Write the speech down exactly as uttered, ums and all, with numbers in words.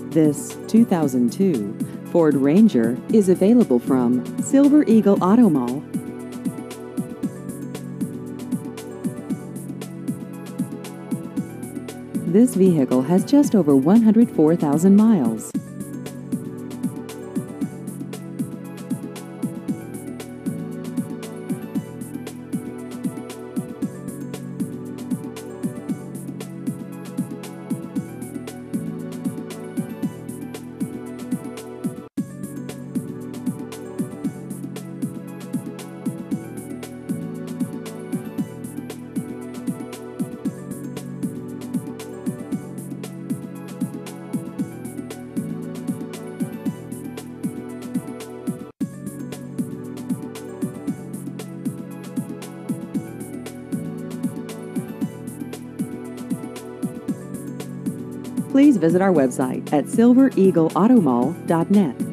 This two thousand two Ford Ranger is available from Silver Eagle Auto Mall. This vehicle has just over one hundred four thousand miles. Please visit our website at silver eagle auto mall dot net.